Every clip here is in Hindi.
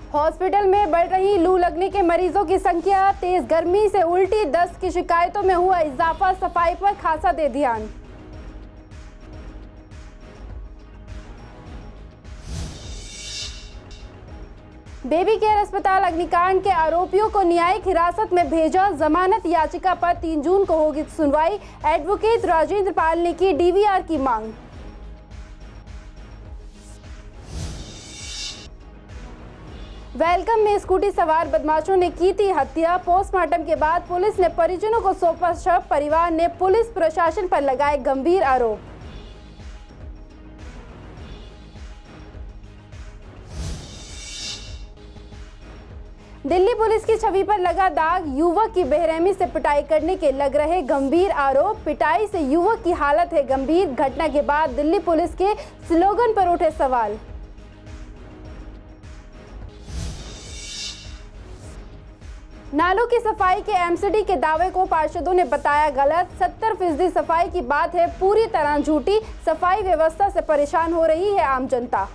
हॉस्पिटल में बढ़ रही लू लगने के मरीजों की संख्या, तेज गर्मी से उल्टी दस्त की शिकायतों में हुआ इजाफा, सफाई पर खासा दे ध्यान। बेबी केयर अस्पताल अग्निकांड के आरोपियों को न्यायिक हिरासत में भेजा, जमानत याचिका पर 3 जून को होगी सुनवाई। एडवोकेट राजेंद्र पाल ने की डीवीआर की मांग। वेलकम में स्कूटी सवार बदमाशों ने की थी हत्या, पोस्टमार्टम के बाद पुलिस ने परिजनों को सौंपा शव, परिवार ने पुलिस प्रशासन पर लगाए गंभीर आरोप। दिल्ली पुलिस की छवि पर लगा दाग, युवक की बेरहमी से पिटाई करने के लग रहे गंभीर आरोप। पिटाई से युवक की हालत है गंभीर। घटना के बाद दिल्ली पुलिस के स्लोगन पर उठे सवाल। नालों की सफाई के एमसीडी के दावे को पार्षदों ने बताया गलत। 70% सफाई की बात है पूरी तरह झूठी। सफाई व्यवस्था से परेशान हो रही है आम जनता।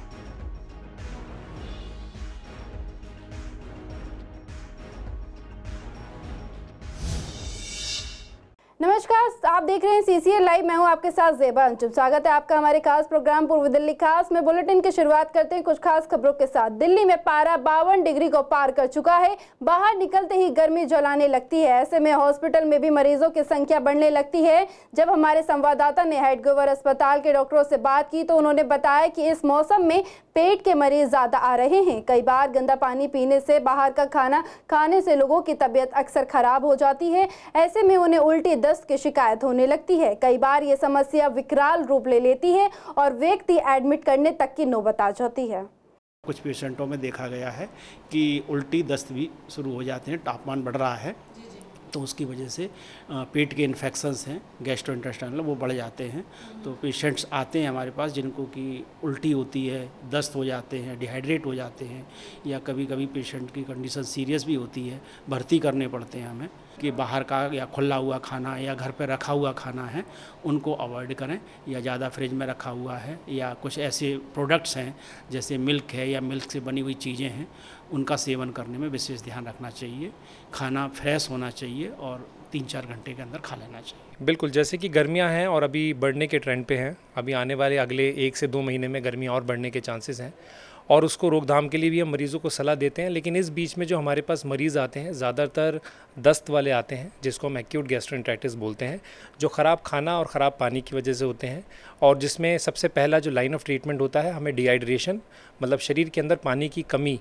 नमस्कार, आप देख रहे हैं सीसीएन लाइव। मैं हूं आपके साथ ज़ेबा अंजुम। स्वागत है आपका हमारे खास प्रोग्राम पूर्व दिल्ली खास में। बुलेटिन की शुरुआत करते हैं कुछ खास खबरों के साथ। दिल्ली में पारा 52 डिग्री को पार कर चुका है। बाहर निकलते ही गर्मी जलाने लगती है। ऐसे में हॉस्पिटल में भी मरीजों की संख्या बढ़ने लगती है। जब हमारे संवाददाता ने हेडगेवर अस्पताल के डॉक्टरों से बात की तो उन्होंने बताया कि इस मौसम में पेट के मरीज ज्यादा आ रहे हैं। कई बार गंदा पानी पीने से, बाहर का खाना खाने से लोगों की तबीयत अक्सर खराब हो जाती है। ऐसे में उन्हें उल्टी दस्त की शिकायत होने लगती है। कई बार ये समस्या विकराल रूप ले लेती है और व्यक्ति एडमिट करने तक की नौबत आ जाती है। कुछ पेशेंटों में देखा गया है कि उल्टी दस्त भी शुरू हो जाते हैं। तापमान बढ़ रहा है तो उसकी वजह से पेट के इन्फेक्शंस हैं, गैस्ट्रोइंटेस्टाइनल, वो बढ़ जाते हैं। तो पेशेंट्स आते हैं हमारे पास जिनको कि उल्टी होती है, दस्त हो जाते हैं, डिहाइड्रेट हो जाते हैं, या कभी कभी पेशेंट की कंडीशन सीरियस भी होती है, भर्ती करने पड़ते हैं हमें कि बाहर का या खुला हुआ खाना या घर पर रखा हुआ खाना है उनको अवॉइड करें, या ज़्यादा फ्रिज में रखा हुआ है या कुछ ऐसे प्रोडक्ट्स हैं जैसे मिल्क है या मिल्क से बनी हुई चीज़ें हैं उनका सेवन करने में विशेष ध्यान रखना चाहिए। खाना फ्रेश होना चाहिए और 3-4 घंटे के अंदर खा लेना चाहिए। बिल्कुल, जैसे कि गर्मियां हैं और अभी बढ़ने के ट्रेंड पे हैं। अभी आने वाले अगले 1 से 2 महीने में गर्मियां और बढ़ने के चांसेस हैं और उसको रोकथाम के लिए भी हम मरीज़ों को सलाह देते हैं। लेकिन इस बीच में जो हमारे पास मरीज़ आते हैं ज़्यादातर दस्त वाले आते हैं जिसको हम एक्यूट गैस्ट्रोएंटेराइटिस बोलते हैं, जो ख़राब खाना और ख़राब पानी की वजह से होते हैं। और जिसमें सबसे पहला जो लाइन ऑफ ट्रीटमेंट होता है, हमें डिहाइड्रेशन मतलब शरीर के अंदर पानी की कमी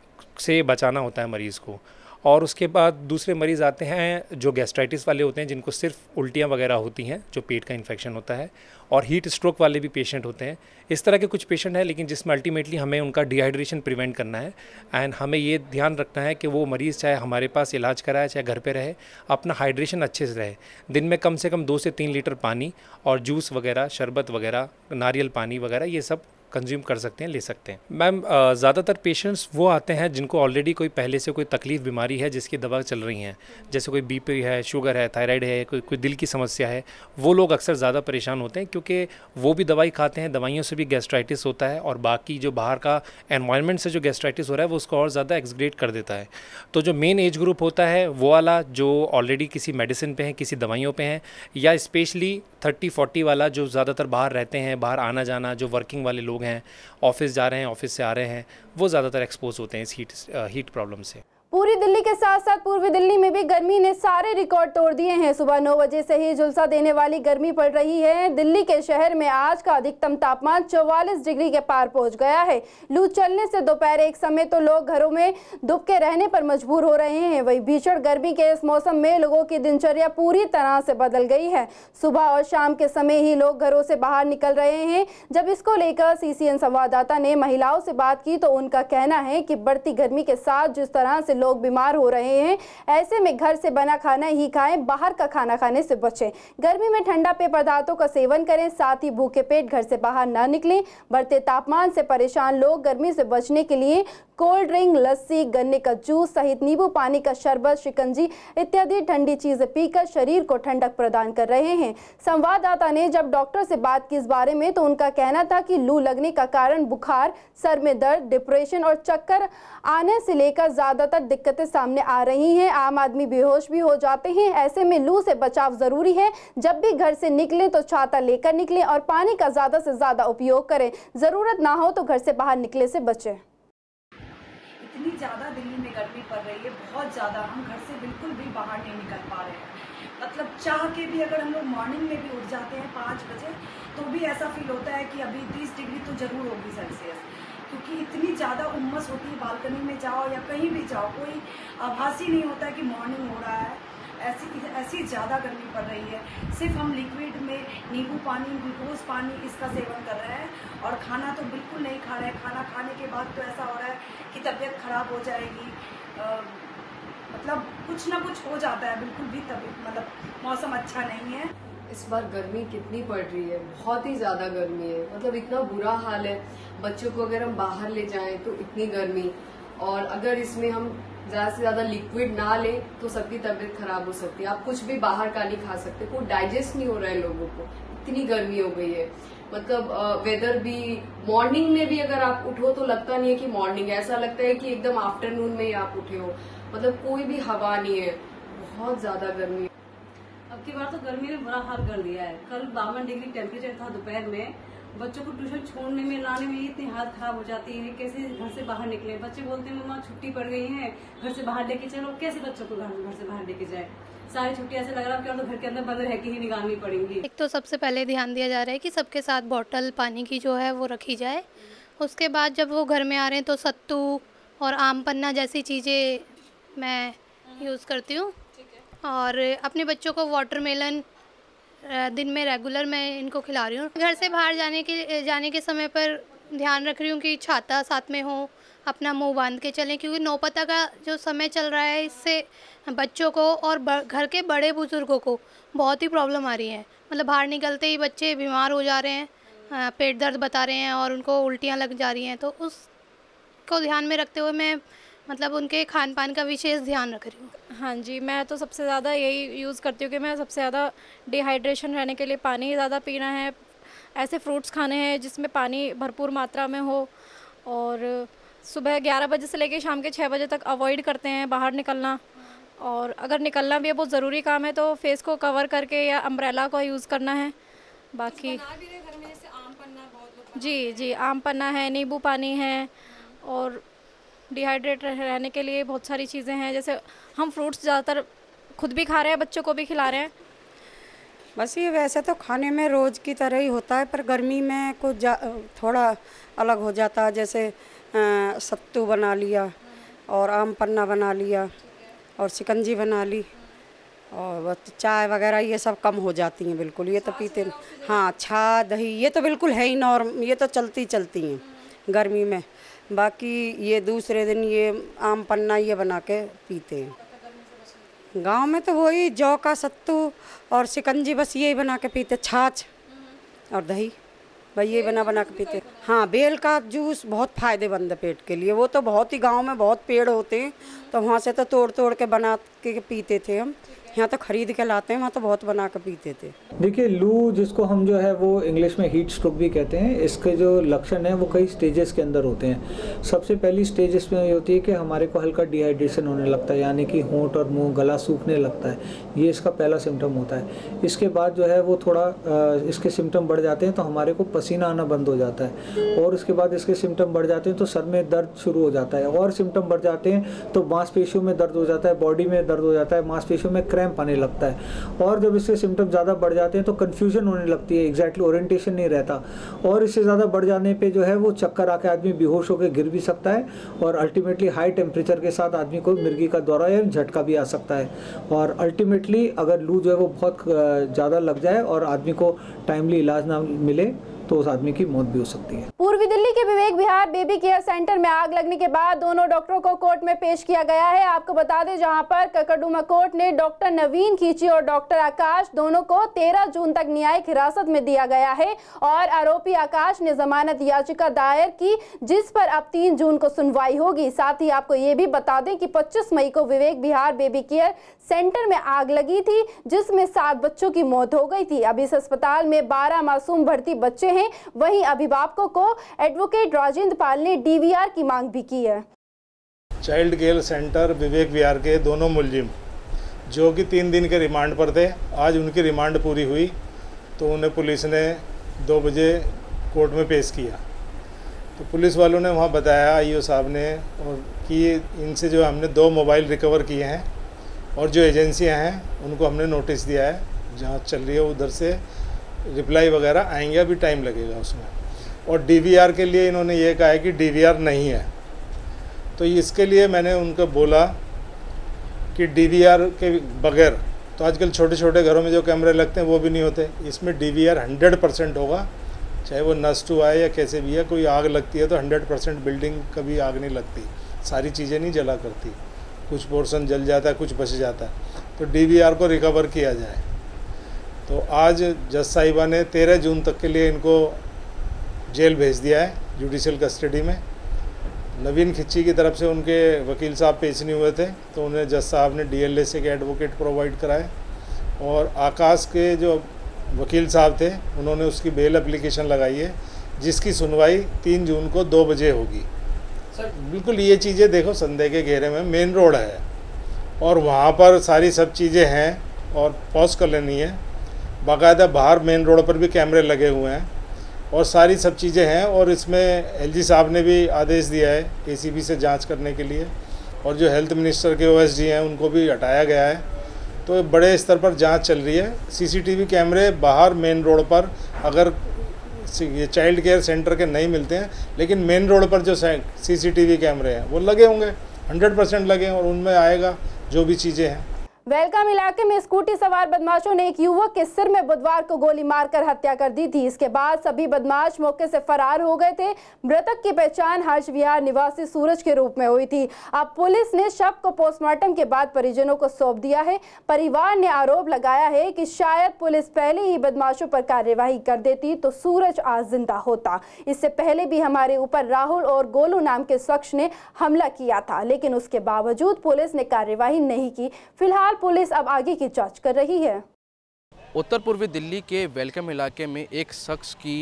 से बचाना होता है मरीज़ को। और उसके बाद दूसरे मरीज़ आते हैं जो गैस्ट्राइटिस वाले होते हैं, जिनको सिर्फ उल्टियाँ वगैरह होती हैं, जो पेट का इन्फेक्शन होता है। और हीट स्ट्रोक वाले भी पेशेंट होते हैं। इस तरह के कुछ पेशेंट हैं लेकिन जिसमें अल्टीमेटली हमें उनका डिहाइड्रेशन प्रिवेंट करना है। एंड हमें ये ध्यान रखना है कि वो मरीज़ चाहे हमारे पास इलाज कराए चाहे घर पे रहे, अपना हाइड्रेशन अच्छे से रहे। दिन में कम से कम 2 से 3 लीटर पानी और जूस वगैरह, शरबत वगैरह, नारियल पानी वगैरह ये सब कंज्यूम कर सकते हैं, ले सकते हैं। मैम, ज़्यादातर पेशेंट्स वो आते हैं जिनको ऑलरेडी कोई पहले से कोई तकलीफ़ बीमारी है जिसकी दवा चल रही हैं, जैसे कोई बीपी है, शुगर है, थायराइड है, कोई दिल की समस्या है। वो लोग अक्सर ज़्यादा परेशान होते हैं क्योंकि वो भी दवाई खाते हैं, दवाइयों से भी गैस्ट्राइटिस होता है और बाकी जो बाहर का एनवायरनमेंट से जो गैस्ट्राइटिस हो रहा है वो उसको और ज़्यादा एक्सग्रेट कर देता है। तो जो मेन एज ग्रुप होता है वो वाला जो ऑलरेडी किसी मेडिसिन पे हैं, किसी दवाइयों पे हैं, या स्पेशली 30-40 वाला जो ज़्यादातर बाहर रहते हैं, बाहर आना जाना, जो वर्किंग वाले लोग हैं, ऑफिस जा रहे हैं, ऑफिस से आ रहे हैं, वो ज़्यादातर एक्सपोज होते हैं इस हीट प्रॉब्लम से। पूरी दिल्ली के साथ साथ पूर्वी दिल्ली में भी गर्मी ने सारे रिकॉर्ड तोड़ दिए हैं। सुबह 9 बजे से ही झुलसा देने वाली गर्मी पड़ रही है। दिल्ली के शहर में आज का अधिकतम तापमान 44 डिग्री के पार पहुंच गया है। लू चलने से दोपहर एक समय तो लोग घरों में दुबके रहने पर मजबूर हो रहे हैं। वही भीषण गर्मी के इस मौसम में लोगों की दिनचर्या पूरी तरह से बदल गई है। सुबह और शाम के समय ही लोग घरों से बाहर निकल रहे हैं। जब इसको लेकर सीसीएन संवाददाता ने महिलाओं से बात की तो उनका कहना है कि बढ़ती गर्मी के साथ जिस तरह से लोग बीमार हो रहे हैं। ऐसे में घर से बना खाना ही खाएं, बाहर का खाना खाने से बचें। गर्मी में ठंडा पेय पदार्थों का सेवन करें, साथ ही भूखे पेट घर से बाहर न निकलें। बढ़ते तापमान से परेशान लोग गर्मी से बचने के लिए कोल्ड ड्रिंक, लस्सी, गन्ने का जूस सहित नींबू पानी का शरबत, शिकंजी इत्यादि ठंडी चीजें पीकर शरीर को ठंडक प्रदान कर रहे हैं। संवाददाता ने जब डॉक्टर से बात की इस बारे में तो उनका कहना था कि लू लगने का कारण बुखार, सर में दर्द, डिप्रेशन और चक्कर आने से लेकर ज्यादातर दिक्कतें सामने आ रही हैं। आम आदमी बेहोश भी हो जाते हैं। ऐसे में लू से बचाव जरूरी है। जब भी घर से निकलें तो छाता लेकर निकलें और पानी का ज्यादा से ज्यादा उपयोग करें। जरूरत ना हो तो घर से बाहर निकले से बचें। इतनी ज़्यादा दिल्ली में गर्मी पड़ रही है, बहुत ज़्यादा, हम घर से बिल्कुल भी बाहर नहीं निकल पा रहे हैं। मतलब चाह के भी अगर हम लोग मॉर्निंग में भी उठ जाते हैं 5 बजे तो भी ऐसा फील होता है कि अभी 30 डिग्री तो ज़रूर होगी सेल्सियस, क्योंकि इतनी ज़्यादा उम्मस होती है। बालकनी में जाओ या कहीं भी जाओ, कोई आभास ही नहीं होता है कि मॉर्निंग हो रहा है। ऐसी ज़्यादा गर्मी पड़ रही है। सिर्फ हम लिक्विड में नींबू पानी, ग्लूकोज पानी इसका सेवन कर रहे हैं और खाना तो बिल्कुल नहीं खा रहे हैं। खाना खाने के बाद तो ऐसा हो रहा है कि तबीयत खराब हो जाएगी, मतलब कुछ ना कुछ हो जाता है। बिल्कुल भी तबीयत, मतलब मौसम अच्छा नहीं है। इस बार गर्मी कितनी पड़ रही है, बहुत ही ज़्यादा गर्मी है। मतलब इतना बुरा हाल है। बच्चों को अगर हम बाहर ले जाएं तो इतनी गर्मी, और अगर इसमें हम ज़्यादा से ज़्यादा लिक्विड ना लें तो सबकी तबीयत खराब हो सकती है। आप कुछ भी बाहर का नहीं खा सकते, कोई डाइजेस्ट नहीं हो रहा है लोगों को, इतनी गर्मी हो गई है। मतलब वेदर भी, मॉर्निंग में भी अगर आप उठो तो लगता नहीं है कि मॉर्निंग है, ऐसा लगता है कि एकदम आफ्टरनून में ही आप उठे हो। मतलब कोई भी हवा नहीं है, बहुत ज्यादा गर्मी है। अब की बार तो गर्मी ने बुरा हाल कर दिया है। कल 52 डिग्री टेम्परेचर था दोपहर में। बच्चों को ट्यूशन छोड़ने में, लाने में इतनी हालत खराब हो जाती है। कैसे घर से बाहर निकले? बच्चे बोलते हैं मम्मा छुट्टी पड़ गई है, घर से बाहर लेके चलो। कैसे बच्चों को घर से बाहर लेके जाए? सारी छुट्टी ऐसे लग रहा है कि तो घर के अंदर बंद रह के ही निकालनी पड़ेंगी। एक तो सबसे पहले ध्यान दिया जा रहा है कि सबके साथ बॉटल पानी की जो है वो रखी जाए। उसके बाद जब वो घर में आ रहे हैं तो सत्तू और आम पन्ना जैसी चीज़ें मैं यूज़ करती हूँ। और अपने बच्चों को वाटरमेलन दिन में रेगुलर मैं इनको खिला रही हूँ। घर से बाहर जाने के समय पर ध्यान रख रही हूँ कि छाता साथ में हो, अपना मुंह बांध के चलें, क्योंकि नौपता का जो समय चल रहा है इससे बच्चों को और घर के बड़े बुजुर्गों को बहुत ही प्रॉब्लम आ रही है। मतलब बाहर निकलते ही बच्चे बीमार हो जा रहे हैं, पेट दर्द बता रहे हैं और उनको उल्टियाँ लग जा रही हैं। तो उसको ध्यान में रखते हुए मैं मतलब उनके खान पान का विशेष ध्यान रख रही हूँ। हाँ जी, मैं तो सबसे ज़्यादा यही यूज़ करती हूँ कि मैं सबसे ज़्यादा डिहाइड्रेशन रहने के लिए पानी ही ज़्यादा पीना है। ऐसे फ्रूट्स खाने हैं जिसमें पानी भरपूर मात्रा में हो, और सुबह 11 बजे से लेकर शाम के 6 बजे तक अवॉइड करते हैं बाहर निकलना। और अगर निकलना भी है, बहुत ज़रूरी काम है, तो फेस को कवर करके या अम्ब्रेला का यूज़ करना है। बाकी जी आम पन्ना है, नींबू पानी है, और डिहाइड्रेट रहने के लिए बहुत सारी चीज़ें हैं। जैसे हम फ्रूट्स ज़्यादातर खुद भी खा रहे हैं, बच्चों को भी खिला रहे हैं। बस ये वैसे तो खाने में रोज़ की तरह ही होता है, पर गर्मी में कुछ थोड़ा अलग हो जाता है। जैसे सत्तू बना लिया और आम पन्ना बना लिया और शिकंजी बना ली, और बस चाय वगैरह ये सब कम हो जाती हैं बिल्कुल। ये तो पीते, हाँ, छा दही ये तो बिल्कुल है ही नॉर्म, ये तो चलती हैं गर्मी में। बाकी ये दूसरे दिन ये आम पन्ना ये बना के पीते हैं। गांव में तो वही जौ का सत्तू और शिकंजी, बस यही बना के पीते, छाछ और दही, भाई ये बना के पीते। हाँ, बेल का जूस बहुत फ़ायदेमंद है पेट के लिए। वो तो बहुत ही, गांव में बहुत पेड़ होते हैं तो वहाँ से तो तोड़ के बना के पीते थे हम। यहाँ तो खरीद के लाते हैं, वहाँ तो बहुत बना कर पीते थे। देखिए, लू जिसको हम जो है वो इंग्लिश में हीट स्ट्रोक भी कहते हैं, इसके जो लक्षण हैं वो कई स्टेजेस के अंदर होते हैं। सबसे पहली स्टेज इसमें ये होती है कि हमारे को हल्का डिहाइड्रेशन होने लगता है, यानी कि होंठ और मुंह, गला सूखने लगता है। ये इसका पहला सिम्टम होता है। इसके बाद जो है वो थोड़ा इसके सिम्टम बढ़ जाते हैं तो हमारे को पसीना आना बंद हो जाता है, और उसके बाद इसके सिम्टम बढ़ जाते हैं तो सर में दर्द शुरू हो जाता है, और सिम्टम बढ़ जाते हैं तो मांसपेशियों में दर्द हो जाता है, बॉडी में दर्द हो जाता है, मांसपेशियों में क्रैम्प आने लगता है। और जब इसके सिम्टम ज़्यादा बढ़ जाते हैं तो कन्फ्यूजन होने लगती है, एग्जैक्टली ओरिएंटेशन नहीं रहता, और इससे ज़्यादा बढ़ जाने पे जो है वो चक्कर आके आदमी बेहोश होकर गिर भी सकता है, और अल्टीमेटली हाई टेम्परेचर के साथ आदमी को मिर्गी का दौरा या झटका भी आ सकता है। और अल्टीमेटली अगर लू जो है वो बहुत ज़्यादा लग जाए और आदमी को टाइमली इलाज ना मिले तो उस आदमी की मौत भी हो सकती है। पूर्वी दिल्ली के Vivek Vihar baby care centre में आग लगने के बाद दोनों डॉक्टरों को कोर्ट में पेश किया गया है। आपको बता दें, जहां पर ककरडुमा कोर्ट ने डॉक्टर नवीन खींची और डॉक्टर आकाश दोनों को 13 जून तक न्यायिक हिरासत में दिया गया है और आरोपी आकाश ने जमानत याचिका दायर की, जिस पर अब 3 जून को सुनवाई होगी। साथ ही आपको ये भी बता दें कि 25 मई को Vivek Vihar baby care centre में आग लगी थी, जिसमें 7 बच्चों की मौत हो गई थी। अब इस अस्पताल में 12 मासूम भर्ती बच्चे हैं। वहीं अभिभावकों को एडवोकेट राजेंद्र पाल ने डीवीआर की मांग भी की है। Child care centre Vivek Vihar के दोनों मुलजिम जो कि 3 दिन के रिमांड पर थे, आज उनकी रिमांड पूरी हुई तो उन्हें पुलिस ने 2 बजे कोर्ट में पेश किया। तो पुलिस वालों ने वहाँ बताया आईओ साहब ने और कि इनसे जो हमने 2 मोबाइल रिकवर किए हैं और जो एजेंसियां हैं उनको हमने नोटिस दिया है, जांच चल रही है, उधर से रिप्लाई वगैरह आएंगे, अभी टाइम लगेगा उसमें। और डीवीआर के लिए इन्होंने ये कहा है कि डीवीआर नहीं है। तो इसके लिए मैंने उनको बोला कि डीवीआर के बगैर तो आजकल छोटे छोटे घरों में जो कैमरे लगते हैं वो भी नहीं होते, इसमें डीवीआर 100% होगा, चाहे वो नष्ट हुआ है या कैसे भी है। कोई आग लगती है तो 100% बिल्डिंग कभी आग नहीं लगती, सारी चीज़ें नहीं जला करती, कुछ पोर्शन जल जाता है, कुछ बच जाता है। तो डीवीआर को रिकवर किया जाए। तो आज जज साहिबा ने 13 जून तक के लिए इनको जेल भेज दिया है, जुडिशियल कस्टडी में। नवीन खिच्ची की तरफ से उनके वकील साहब पेश नहीं हुए थे तो उन्हें जज साहब ने डीएलएसए के एडवोकेट प्रोवाइड कराए और आकाश के जो वकील साहब थे उन्होंने उसकी बेल एप्लीकेशन लगाई है, जिसकी सुनवाई 3 जून को 2 बजे होगी। सर बिल्कुल ये चीज़ें देखो, संदेह के घेरे में मेन रोड है और वहाँ पर सारी सब चीज़ें हैं और पॉज कर लेनी है। बाकायदा बाहर मेन रोड पर भी कैमरे लगे हुए हैं और सारी सब चीज़ें हैं और इसमें एलजी साहब ने भी आदेश दिया है एसीबी से जांच करने के लिए और जो हेल्थ मिनिस्टर के ओएसडी हैं उनको भी हटाया गया है। तो बड़े स्तर पर जांच चल रही है। सीसीटीवी कैमरे बाहर मेन रोड पर अगर ये चाइल्ड केयर सेंटर के नहीं मिलते हैं, लेकिन मेन रोड पर जो सीसीटीवी कैमरे हैं वो लगे होंगे, 100% लगे हैं और उनमें आएगा जो भी चीज़ें हैं। वेलकम इलाके में स्कूटी सवार बदमाशों ने एक युवक के सिर में बुधवार को गोली मारकर हत्या कर दी थी। इसके बाद सभी बदमाश मौके से फरार हो गए थे। मृतक की पहचान हर्ष विहार निवासी सूरज के रूप में हुई थी। अब पुलिस ने शव को पोस्टमार्टम के बाद परिजनों को सौंप दिया है। परिवार ने आरोप लगाया है कि शायद पुलिस पहले ही बदमाशों पर कार्यवाही कर देती तो सूरज आज जिंदा होता। इससे पहले भी हमारे ऊपर राहुल और गोलू नाम के शख्स ने हमला किया था, लेकिन उसके बावजूद पुलिस ने कार्यवाही नहीं की। फिलहाल पुलिस अब आगे की जांच कर रही है। उत्तर पूर्वी दिल्ली के वेलकम इलाके में एक शख्स की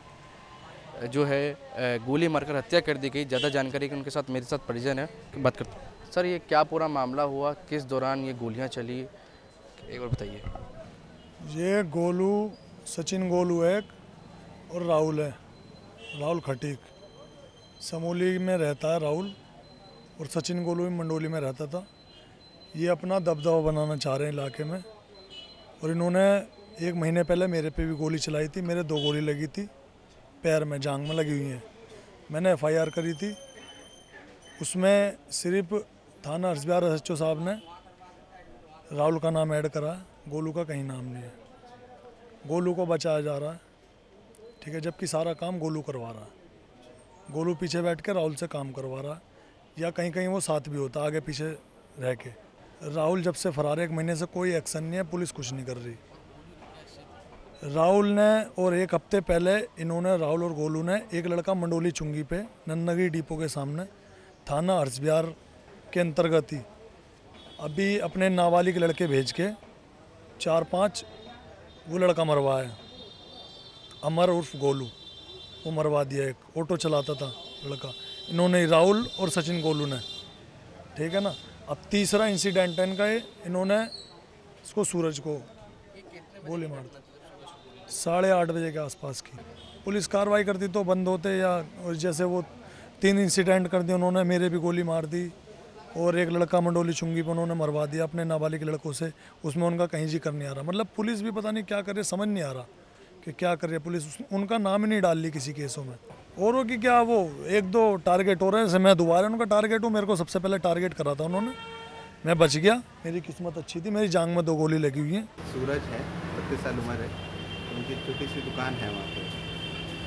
जो है गोली मारकर हत्या कर दी गई। ज़्यादा जानकारी के उनके साथ मेरे साथ परिजन है, बात करते हैं। सर ये क्या पूरा मामला हुआ, किस दौरान ये गोलियां चली, एक बार बताइए। ये गोलू सचिन गोलू है और राहुल है, राहुल खटीक समोली में रहता है राहुल, और सचिन गोलू मंडोली में रहता था। ये अपना दबदबा बनाना चाह रहे हैं इलाके में और इन्होंने 1 महीने पहले मेरे पे भी गोली चलाई थी। मेरे 2 गोली लगी थी, पैर में, जांघ में लगी हुई हैं। मैंने एफआईआर करी थी, उसमें सिर्फ थाना हर्षविहार एसएचओ साहब ने राहुल का नाम ऐड करा, गोलू का कहीं नाम नहीं है। गोलू को बचाया जा रहा है, ठीक है, जबकि सारा काम गोलू करवा रहा है। गोलू पीछे बैठ के राहुल से काम करवा रहा है, या कहीं कहीं वो साथ भी होता आगे पीछे रह के। राहुल जब से फरार है 1 महीने से कोई एक्शन नहीं है, पुलिस कुछ नहीं कर रही। राहुल ने और 1 हफ्ते पहले इन्होंने, राहुल और गोलू ने, एक लड़का मंडोली चुंगी पे नन्नगिरी डिपो के सामने थाना हर्षविहार के अंतर्गत ही अभी अपने नाबालिग लड़के भेज के 4-5 वो लड़का मरवाया। अमर उर्फ गोलू, वो मरवा दिया। एक ऑटो चलाता था लड़का, इन्होंने, राहुल और सचिन गोलू ने, ठीक है ना। अब तीसरा इंसिडेंट है इनका, इन्होंने इसको सूरज को गोली मार दी 8:30 बजे के आसपास की। पुलिस कार्रवाई करती तो बंद होते, या और जैसे वो 3 इंसिडेंट कर दिए उन्होंने, मेरे भी गोली मार दी और एक लड़का मंडोली चुंगी पर उन्होंने मरवा दिया अपने नाबालिग लड़कों से। उसमें उनका कहीं जिक्र नहीं आ रहा। मतलब पुलिस भी पता नहीं क्या कर रही है, समझ नहीं आ रहा कि क्या कर रही है पुलिस। उनका नाम ही नहीं डाल ली किसी केसों में। और वो कि क्या वो 1-2 टारगेट हो रहे हैं, जैसे मैं दोबारा उनका टारगेट हूँ। मेरे को सबसे पहले टारगेट करा था उन्होंने, मैं बच गया, मेरी किस्मत अच्छी थी, मेरी जांघ में 2 गोली लगी हुई है। सूरज है, 32 साल उम्र है, उनकी छोटी सी दुकान है वहाँ पे।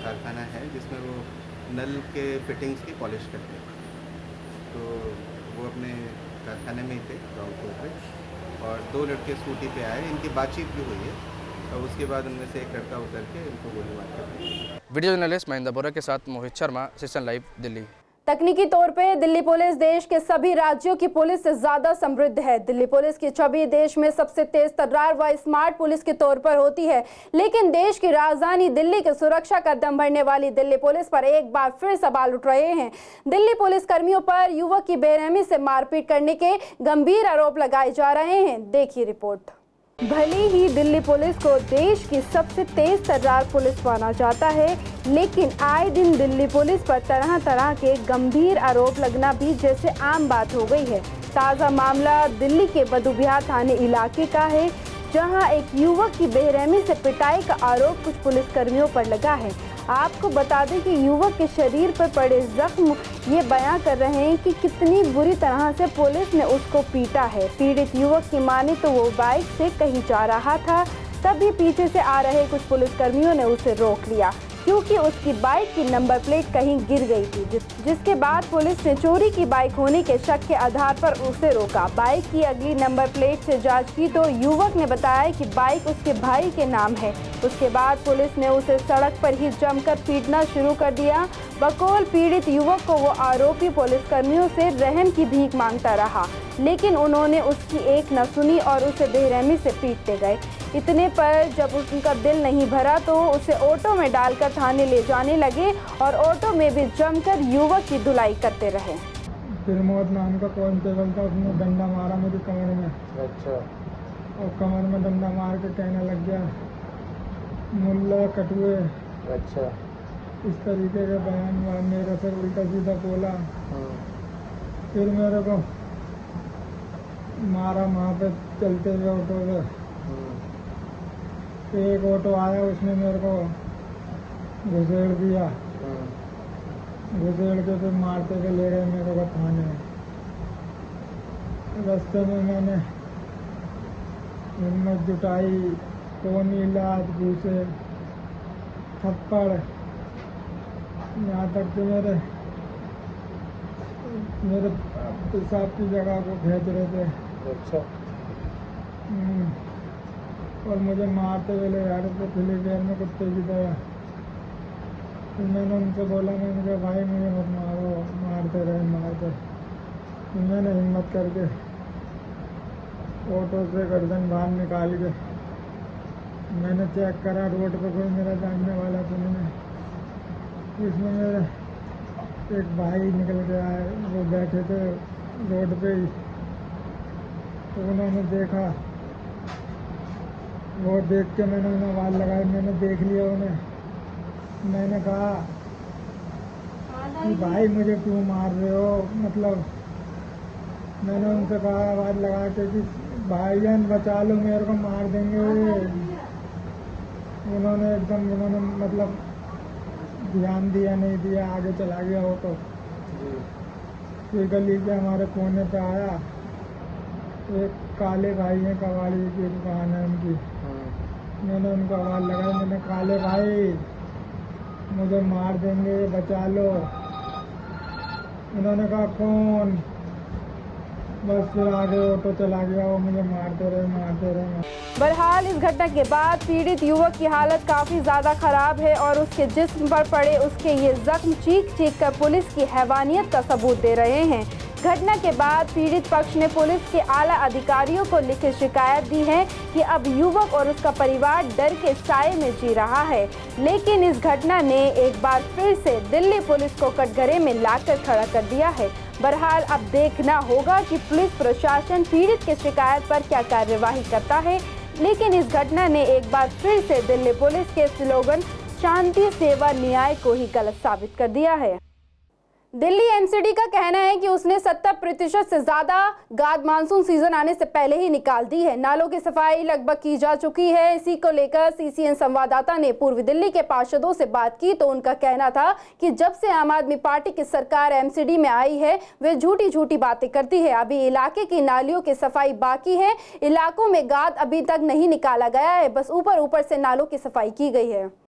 कारखाना है जिसमें वो नल के फिटिंग्स की पॉलिश करते हैं। तो वो अपने कारखाने में ही थे ग्राउंड फ्लोर पे और 2 लड़के स्कूटी पे आए, इनकी बातचीत भी हुई है और उसके बाद उनमें से एक लड़का उतर के इनको गोली मार कर दी। वीडियो जर्नलिस्ट महेंद्र बोरा के साथ मोहित शर्मा, सेशन लाइव, दिल्ली। तकनीकी तौर पे दिल्ली पुलिस देश के सभी राज्यों की पुलिस से ज्यादा समृद्ध है। दिल्ली पुलिस की छवि देश में सबसे तेज तर्रार व स्मार्ट पुलिस के तौर पर होती है, लेकिन देश की राजधानी दिल्ली की सुरक्षा का दम भरने वाली दिल्ली पुलिस पर एक बार फिर सवाल उठ रहे हैं। दिल्ली पुलिस कर्मियों पर युवक की बेरहमी से मारपीट करने के गंभीर आरोप लगाए जा रहे हैं। देखिए रिपोर्ट। भले ही दिल्ली पुलिस को देश की सबसे तेज तर्रार पुलिस माना जाता है, लेकिन आए दिन दिल्ली पुलिस पर तरह तरह के गंभीर आरोप लगना भी जैसे आम बात हो गई है। ताज़ा मामला दिल्ली के बदुबिहार थाने इलाके का है, जहां एक युवक की बेरहमी से पिटाई का आरोप कुछ पुलिसकर्मियों पर लगा है। आपको बता दें कि युवक के शरीर पर पड़े जख्म ये बयां कर रहे हैं कि कितनी बुरी तरह से पुलिस ने उसको पीटा है। पीड़ित युवक की माने तो वो बाइक से कहीं जा रहा था, तभी पीछे से आ रहे कुछ पुलिसकर्मियों ने उसे रोक लिया, क्योंकि उसकी बाइक की नंबर प्लेट कहीं गिर गई थी, जिसके बाद पुलिस ने चोरी की बाइक होने के शक के आधार पर उसे रोका। बाइक की अगली नंबर प्लेट से जांच की तो युवक ने बताया कि बाइक उसके भाई के नाम है। उसके बाद पुलिस ने उसे सड़क पर ही जमकर पीटना शुरू कर दिया। बकौल पीड़ित युवक को वो आरोपी पुलिसकर्मियों से रहम की भीख मांगता रहा, लेकिन उन्होंने उसकी एक न सुनी और उसे बेरहमी से पीटते गए। इतने पर जब उनका दिल नहीं भरा तो उसे ऑटो में डालकर थाने ले जाने लगे और ऑटो में भी जमकर युवक की धुलाई करते रहे। प्रमोद नाम का कांस्टेबल था, उसने डंडा मारा मेरी कमर में। अच्छा। और कमर में डंडा मार के कहने लग गया मुल्ला कटुए। अच्छा। इस तरीके का बयान हुआ, मेरे से उल्टा सीधा बोला। फिर मेरे को मारा वहाँ पे चलते हुए ऑटो पे। एक ऑटो आया, उसने मेरे को घुसेड़ दिया। घुसेड़ के फिर मारते हुए ले गए मेरे को थाने। रास्ते में मैंने हिम्मत जुटाई, कोनी, लात, घूसे, थप्पड़, यहाँ तक कि मेरे पेशाब की जगह को खींच रहे थे। अच्छा। और मुझे मारते हुए ले जा रहे थे फिलीपीन में कुत्ते की तरह। फिर मैंने उनसे बोला, मैंने कहा भाई मुझे मत मारो, मारते रहे। फिर मैंने हिम्मत करके ऑटो से गर्दन बाहर निकाल के मैंने चेक करा, रोड पर कोई मेरा जानने वाला तो नहीं। इसमें मेरे एक भाई निकल के आए, वो बैठे थे रोड पे ही, तो उन्होंने देखा। वो देख के मैंने उन्हें आवाज़ लगाई, मैंने देख लिया उन्हें। मैंने कहा कि भाई मुझे क्यों मार रहे हो, मतलब मैंने उनसे कहा आवाज़ लगा के कि भाईजान बचा लो, मेरे को मार देंगे। उन्होंने मतलब ध्यान दिया नहीं दिया, आगे चला गया ऑटो। फिर गली के हमारे कोने पे आया, एक काले भाई हैं, कबाड़ी की दुकान है उनकी। मैंने उनको आवाज़ लगाई, मैंने काले भाई मुझे मार देंगे, बचा लो। उन्होंने कहा कौन? बस फिर आगे ऑटो चला गया, वो मुझे मारते रहे। बहरहाल इस घटना के बाद पीड़ित युवक की हालत काफ़ी ज़्यादा ख़राब है और उसके जिस्म पर पड़े उसके ये जख्म चीख कर पुलिस की हैवानियत का सबूत दे रहे हैं। घटना के बाद पीड़ित पक्ष ने पुलिस के आला अधिकारियों को लिखित शिकायत दी है कि अब युवक और उसका परिवार डर के साए में जी रहा है। लेकिन इस घटना ने एक बार फिर से दिल्ली पुलिस को कटघरे में लाकर खड़ा कर दिया है। बहरहाल अब देखना होगा कि पुलिस प्रशासन पीड़ित की शिकायत पर क्या कार्यवाही करता है। लेकिन इस घटना ने एक बार फिर से दिल्ली पुलिस के स्लोगन शांति सेवा न्याय को ही गलत साबित कर दिया है। दिल्ली एमसीडी का कहना है कि उसने 70% से ज़्यादा गाद मानसून सीजन आने से पहले ही निकाल दी है। नालों की सफाई लगभग की जा चुकी है। इसी को लेकर सीसीएन संवाददाता ने पूर्वी दिल्ली के पार्षदों से बात की तो उनका कहना था कि जब से आम आदमी पार्टी की सरकार एमसीडी में आई है वे झूठी बातें करती है। अभी इलाके की नालियों की सफाई बाकी है। इलाकों में गाद अभी तक नहीं निकाला गया है, बस ऊपर से नालों की सफाई की गई है।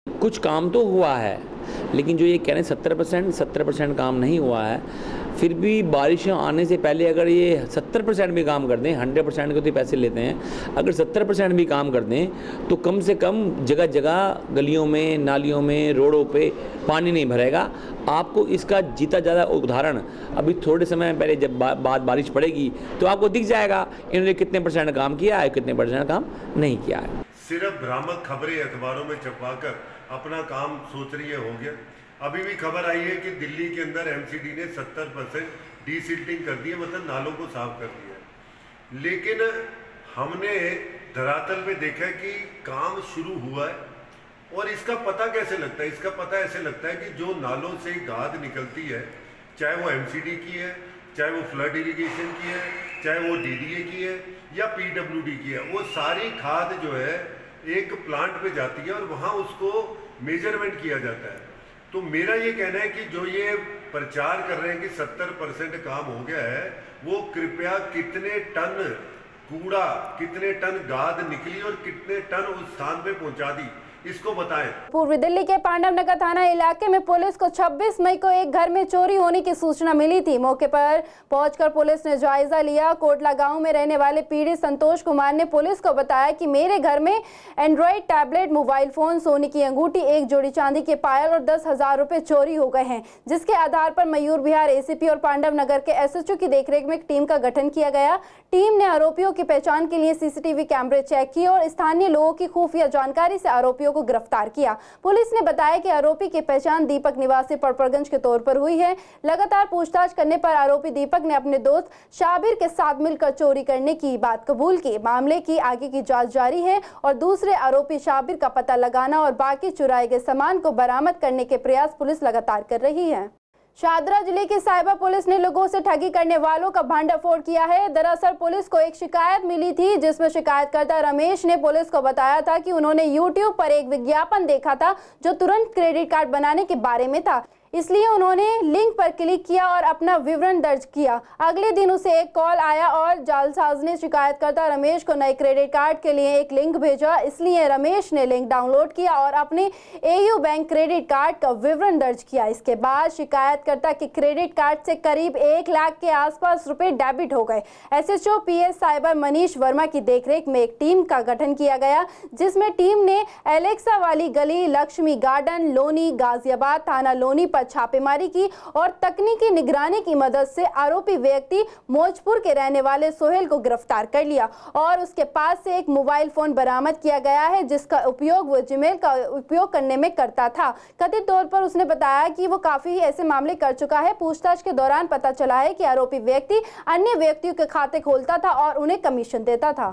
कुछ काम तो हुआ है, लेकिन जो ये कह रहे हैं 70% काम नहीं हुआ है। फिर भी बारिशें आने से पहले अगर ये 70% भी काम कर दें, 100% के तो पैसे लेते हैं, अगर 70% भी काम कर दें तो कम से कम जगह जगह गलियों में, नालियों में, रोडों पे पानी नहीं भरेगा। आपको इसका जीता ज़्यादा उदाहरण अभी थोड़े समय पहले जब बाद बारिश पड़ेगी तो आपको दिख जाएगा इन्होंने कितने % काम किया है, कितने % काम नहीं किया है। सिर्फ भ्रामक खबरें अखबारों में छपवाकर अपना काम सोच रही है हो गया। अभी भी खबर आई है कि दिल्ली के अंदर एमसीडी ने 70% डीसिल्टिंग कर दी है, मतलब नालों को साफ कर दिया है। लेकिन हमने धरातल पे देखा है कि काम शुरू हुआ है और इसका पता कैसे लगता है? इसका पता ऐसे लगता है कि जो नालों से गाद निकलती है, चाहे वो एमसीडी की है, चाहे वो फ्लड इरिगेशन की है, चाहे वो डीडीए की है या पीडब्ल्यूडी की है, वो सारी खाद जो है एक प्लांट पे जाती है और वहाँ उसको मेजरमेंट किया जाता है। तो मेरा ये कहना है कि जो ये प्रचार कर रहे हैं कि 70% काम हो गया है, वो कृपया कितने टन कूड़ा, कितने टन गाद निकली और कितने टन उस स्थान पे पहुंचा दी, इसको बताएं। पूर्वी दिल्ली के पांडव नगर थाना इलाके में पुलिस को 26 मई को एक घर में चोरी होने की सूचना मिली थी। मौके पर पहुंचकर पुलिस ने जायजा लिया। कोटला गांव में रहने वाले पीड़ित संतोष कुमार ने पुलिस को बताया कि मेरे घर में एंड्रॉइड टैबलेट, मोबाइल फोन, सोने की अंगूठी, एक जोड़ी चांदी के पायल और 10,000 रुपए चोरी हो गए हैं, जिसके आधार पर मयूर विहार एसीपी और पांडव नगर के एसएचओ की देखरेख में एक टीम का गठन किया गया। टीम ने आरोपियों की पहचान के लिए सीसीटीवी कैमरे चेक किए और स्थानीय लोगों की खुफिया जानकारी से आरोपियों को गिरफ्तार किया। पुलिस ने बताया कि आरोपी की पहचान दीपक निवासी पड़पड़गंज के तौर पर हुई है। लगातार पूछताछ करने पर आरोपी दीपक ने अपने दोस्त शाबिर के साथ मिलकर चोरी करने की बात कबूल की। मामले की आगे की जांच जारी है और दूसरे आरोपी शाबिर का पता लगाना और बाकी चुराए गए सामान को बरामद करने के प्रयास पुलिस लगातार कर रही है। शाहदरा जिले की साइबर पुलिस ने लोगों से ठगी करने वालों का भंडाफोड़ किया है। दरअसल पुलिस को एक शिकायत मिली थी, जिसमें शिकायतकर्ता रमेश ने पुलिस को बताया था कि उन्होंने YouTube पर एक विज्ञापन देखा था जो तुरंत क्रेडिट कार्ड बनाने के बारे में था, इसलिए उन्होंने लिंक पर क्लिक किया और अपना विवरण दर्ज किया। अगले दिन उसे एक कॉल आया और जालसाज ने शिकायतकर्ता रमेश को नए क्रेडिट कार्ड के लिए एक लिंक भेजा, इसलिए रमेश ने लिंक डाउनलोड किया और अपने AU बैंक क्रेडिट कार्ड का विवरण दर्ज किया। इसके बाद शिकायतकर्ता के क्रेडिट कार्ड से करीब 1 लाख के आसपास रुपए डेबिट हो गए। SHO PS cyber Manish Verma की देखरेख में एक टीम का गठन किया गया, जिसमें टीम ने एलेक्सा वाली गली, लक्ष्मी गार्डन, लोनी, गाजियाबाद थाना लोनी छापेमारी की और तकनीकी निगरानी की मदद से आरोपी व्यक्ति मौजपुर के रहने वाले सोहेल को गिरफ्तार कर लिया और उसके पास से एक मोबाइल फोन बरामद किया गया है, जिसका उपयोग वो जीमेल का उपयोग करने में करता था। कथित तौर पर उसने बताया कि वो काफी ऐसे मामले कर चुका है। पूछताछ के दौरान पता चला है कि आरोपी व्यक्ति अन्य व्यक्तियों के खाते खोलता था और उन्हें कमीशन देता था।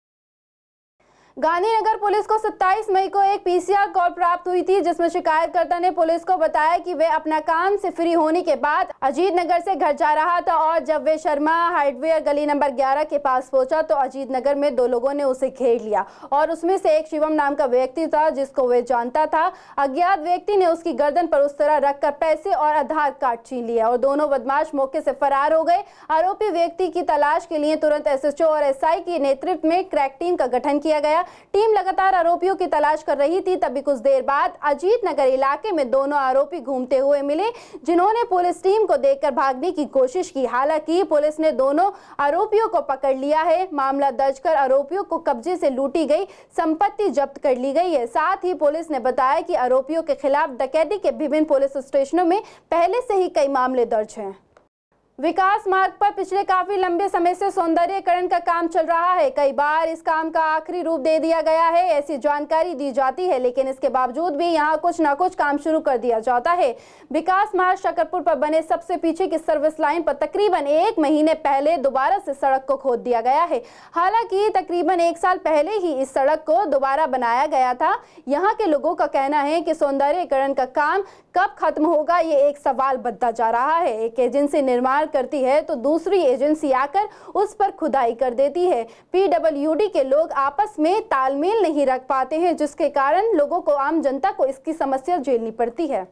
गांधीनगर पुलिस को 27 मई को एक PCR कॉल प्राप्त हुई थी, जिसमें शिकायतकर्ता ने पुलिस को बताया कि वे अपना काम से फ्री होने के बाद अजीत नगर से घर जा रहा था और जब वे शर्मा हार्डवेयर गली नंबर 11 के पास पहुंचा तो अजीत नगर में 2 लोगों ने उसे घेर लिया और उसमें से एक शिवम नाम का व्यक्ति था, जिसको वे जानता था। अज्ञात व्यक्ति ने उसकी गर्दन पर उस तरह रखकर पैसे और आधार कार्ड छीन लिया और दोनों बदमाश मौके से फरार हो गए। आरोपी व्यक्ति की तलाश के लिए तुरंत SHO और SI के नेतृत्व में क्रैक टीम का गठन किया गया। टीम लगातार आरोपियों की तलाश कर रही थी। तभी कुछ देर बाद अजीत नगर इलाके में दोनों आरोपी घूमते हुए मिले, जिन्होंने पुलिस टीम को देखकर भागने की कोशिश की। हालांकि पुलिस ने दोनों आरोपियों को पकड़ लिया है। मामला दर्ज कर आरोपियों को कब्जे से लूटी गई संपत्ति जब्त कर ली गई है। साथ ही पुलिस ने बताया कि आरोपियों के खिलाफ डकैती के विभिन्न पुलिस स्टेशनों में पहले से ही कई मामले दर्ज हैं। विकास मार्ग पर पिछले काफी लंबे समय से सौंदर्यीकरण का काम चल रहा है। कई बार इस काम का आखिरी रूप दे दिया गया है, ऐसी जानकारी दी जाती है, लेकिन इसके बावजूद भी यहां कुछ न कुछ काम शुरू कर दिया जाता है। विकास मार्ग शकरपुर पर बने सबसे पीछे की सर्विस लाइन पर तकरीबन 1 महीने पहले दोबारा से सड़क को खोद दिया गया है। हालांकि तकरीबन 1 साल पहले ही इस सड़क को दोबारा बनाया गया था। यहाँ के लोगों का कहना है कि सौंदर्यीकरण का काम कब खत्म होगा, ये एक सवाल बनता जा रहा है। एक एजेंसी निर्माण करती है तो दूसरी एजेंसी आकर उस पर खुदाई कर देती है। PWD के लोग आपस में तालमेल नहीं रख पाते हैं, जिसके कारण लोगों को, आम जनता को इसकी समस्या झेलनी पड़ती है।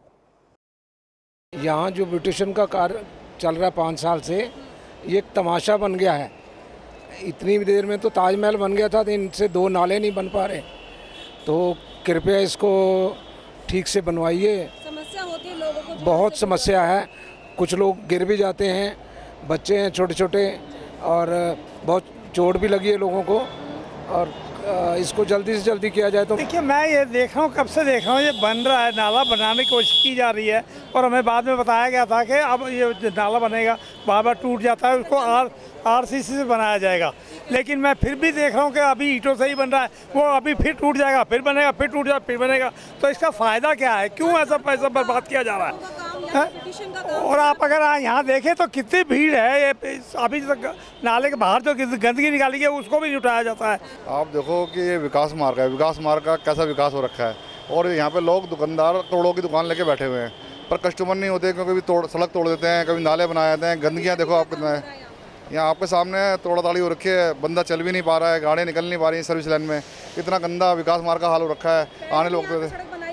यहाँ जो ब्यूटिशियन का कार्य चल रहा है 5 साल से, ये एक तमाशा बन गया है। इतनी देर में तो ताजमहल बन गया था, तो इनसे 2 नाले नहीं बन पा रहे। तो कृपया इसको ठीक से बनवाइए। समस्या होती है लोगों को, बहुत समस्या है, कुछ लोग गिर भी जाते हैं, बच्चे हैं छोटे छोटे, और बहुत चोट भी लगी है लोगों को, और इसको जल्दी से जल्दी किया जाए तो। देखिए, मैं ये देख रहा हूँ, कब से देख रहा हूँ, ये बन रहा है, नाला बनाने की कोशिश की जा रही है, और हमें बाद में बताया गया था कि अब ये नाला बनेगा, बार बार टूट जाता है, उसको आरसीसी से बनाया जाएगा। लेकिन मैं फिर भी देख रहा हूँ कि अभी ईंटों से ही बन रहा है, वो अभी फिर टूट जाएगा, फिर बनेगा, फिर टूट जाएगा, फिर बनेगा। तो इसका फ़ायदा क्या है? क्यों ऐसा पैसा बर्बाद किया जा रहा है? और आप अगर यहाँ देखें तो कितनी भीड़ है, ये अभी तक नाले के बाहर जो गंदगी निकाली है उसको भी जुटाया जाता है। आप देखो कि ये विकास मार्ग है, विकास मार्ग का कैसा विकास हो रखा है, और यहाँ पे लोग दुकानदार तोड़ों की दुकान लेके बैठे हुए हैं, पर कस्टमर नहीं होते, क्योंकि सड़क तोड़ देते हैं, कभी नाले बनाए जाते हैं। गंदगियाँ देखो आप कितना है, यहाँ आपके सामने तोड़ा ताड़ी हो रखी है, बंदा चल भी नहीं पा रहा है, गाड़ियाँ निकल नहीं पा रही हैं सर्विस लाइन में, इतना गंदा विकास मार्ग का हाल हो रखा है। आने लोग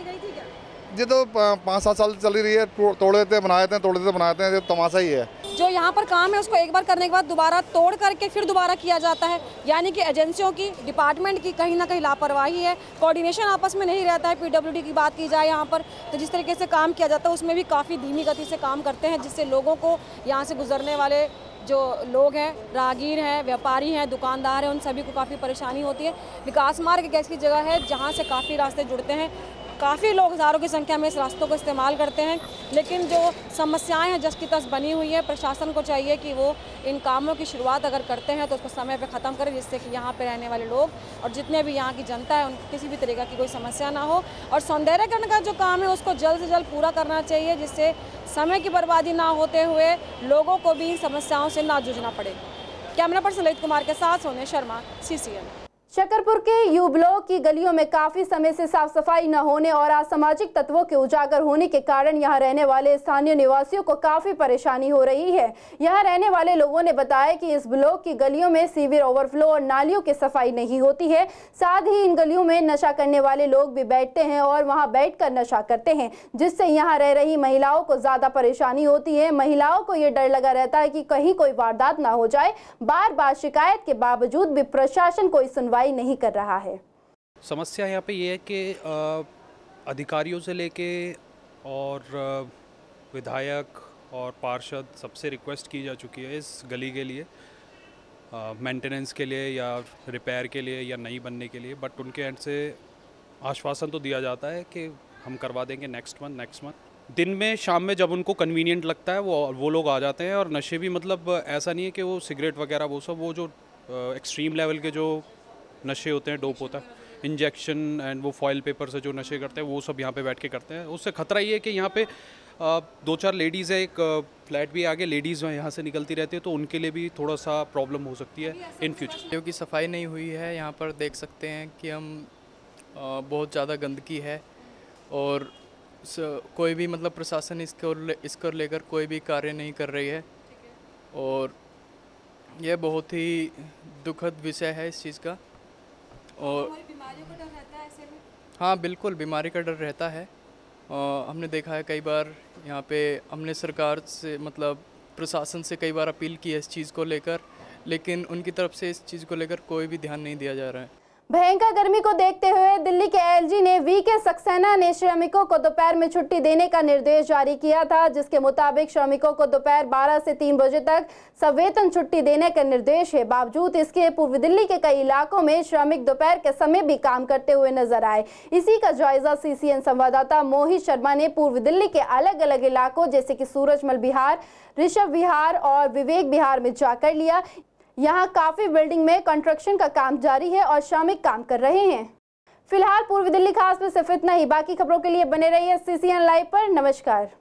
ये तो 5-7 साल चल रही है, तोड़ देते हैं बनाए देते हैं, तोड़ देते बनाते हैं, ये तमाशा ही है। जो यहाँ पर काम है उसको एक बार करने के बाद दोबारा तोड़ करके फिर दोबारा किया जाता है, यानी कि एजेंसियों की, डिपार्टमेंट की कहीं ना कहीं लापरवाही है, कोऑर्डिनेशन आपस में नहीं रहता है। पीडब्ल्यूडी की बात की जाए यहाँ पर, तो जिस तरीके से काम किया जाता है उसमें भी काफ़ी धीमी गति से काम करते हैं, जिससे लोगों को, यहाँ से गुजरने वाले जो लोग हैं, राहगीर हैं, व्यापारी हैं, दुकानदार हैं, उन सभी को काफ़ी परेशानी होती है। विकास मार्ग एक ऐसी जगह है जहाँ से काफ़ी रास्ते जुड़ते हैं, काफ़ी लोग हज़ारों की संख्या में इस रास्तों को इस्तेमाल करते हैं, लेकिन जो समस्याएं हैं जस की तस बनी हुई है। प्रशासन को चाहिए कि वो इन कामों की शुरुआत अगर करते हैं तो उसको समय पे ख़त्म करें, जिससे कि यहाँ पे रहने वाले लोग और जितने भी यहाँ की जनता है उनको किसी भी तरीक़ा की कोई समस्या ना हो। और सौंदर्यीकरण का जो काम है उसको जल्द से जल्द पूरा करना चाहिए, जिससे समय की बर्बादी ना होते हुए लोगों को भी इन समस्याओं से ना जूझना पड़े। कैमरा पर्सन ललित कुमार के साथ सोने शर्मा, CCN। शकरपुर के यू ब्लॉक की गलियों में काफी समय से साफ सफाई न होने और असामाजिक तत्वों के उजागर होने के कारण यहां रहने वाले स्थानीय निवासियों को काफी परेशानी हो रही है। यहां रहने वाले लोगों ने बताया कि इस ब्लॉक की गलियों में सीवर ओवरफ्लो और नालियों की सफाई नहीं होती है। साथ ही इन गलियों में नशा करने वाले लोग भी बैठते हैं और वहां बैठकर नशा करते हैं, जिससे यहां रह रही महिलाओं को ज्यादा परेशानी होती है। महिलाओं को ये डर लगा रहता है कि कहीं कोई वारदात ना हो जाए। बार बार शिकायत के बावजूद भी प्रशासन कोई सुनवाई नहीं कर रहा है। समस्या यहाँ पे ये है कि अधिकारियों से लेके और विधायक और पार्षद सबसे रिक्वेस्ट की जा चुकी है इस गली के लिए, मेंटेनेंस के लिए या रिपेयर के लिए या नई बनने के लिए, बट उनके एंड से आश्वासन तो दिया जाता है कि हम करवा देंगे नेक्स्ट मंथ। दिन में शाम में जब उनको कन्वीनियंट लगता है वो लोग आ जाते हैं। और नशे भी मतलब ऐसा नहीं है कि वो सिगरेट वगैरह वो सब, वो जो एक्सट्रीम लेवल के जो नशे होते हैं, डोप होता है, इंजेक्शन एंड वो फॉयल पेपर से जो नशे करते हैं वो सब यहाँ पे बैठ के करते हैं। उससे खतरा ये है कि यहाँ पे 2-4 लेडीज़ है, एक फ्लैट भी आगे लेडीज़ यहाँ से निकलती रहती है, तो उनके लिए भी थोड़ा सा प्रॉब्लम हो सकती है इन फ्यूचर। क्योंकि सफाई नहीं हुई है यहाँ पर, देख सकते हैं कि हम बहुत ज़्यादा गंदगी है और कोई भी मतलब प्रशासन इसको लेकर कोई भी कार्य नहीं कर रही है, और यह बहुत ही दुखद विषय है इस चीज़ का। और बीमारियों का डर रहता है ऐसे में? हाँ बिल्कुल, बीमारी का डर रहता है। हमने देखा है कई बार यहाँ पे, हमने सरकार से मतलब प्रशासन से कई बार अपील की है इस चीज़ को लेकर, लेकिन उनकी तरफ से इस चीज़ को लेकर कोई भी ध्यान नहीं दिया जा रहा है। भयंकर गर्मी को देखते हुए दिल्ली के एलजी ने वीके सक्सेना ने श्रमिकों को दोपहर में छुट्टी देने का निर्देश जारी किया था, जिसके मुताबिक श्रमिकों को दोपहर 12 से 3 बजे तक सवेतन छुट्टी देने का निर्देश है। बावजूद इसके पूर्व दिल्ली के कई इलाकों में श्रमिक दोपहर के समय भी काम करते हुए नजर आए। इसी का जायजा CCN संवाददाता मोहित शर्मा ने पूर्व दिल्ली के अलग अलग इलाकों जैसे कि सूरजमल विहार, ऋषभ विहार और विवेक विहार में जाकर लिया। यहाँ काफी बिल्डिंग में कंस्ट्रक्शन का काम जारी है और श्रमिक काम कर रहे हैं। फिलहाल पूर्वी दिल्ली खास में सिर्फ इतना ही। बाकी खबरों के लिए बने रहिए CCN लाइव पर। नमस्कार।